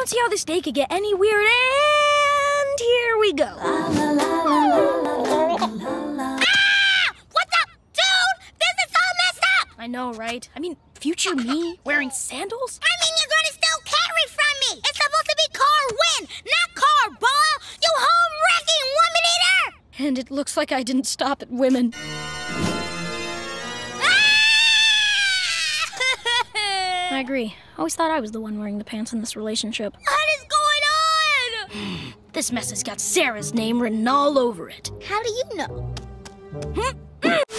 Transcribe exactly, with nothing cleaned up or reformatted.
don't see how this day could get any weird, and here we go. La, la, la, la, la, la, la. Ah! What the? Dude, this is all messed up! I know, right? I mean, future me wearing sandals? I mean, you're gonna steal carry from me! It's supposed to be car win, not car ball! You home-wrecking woman-eater! And it looks like I didn't stop at women. I agree. I always thought I was the one wearing the pants in this relationship. What is going on? This mess has got Sarah's name written all over it. How do you know?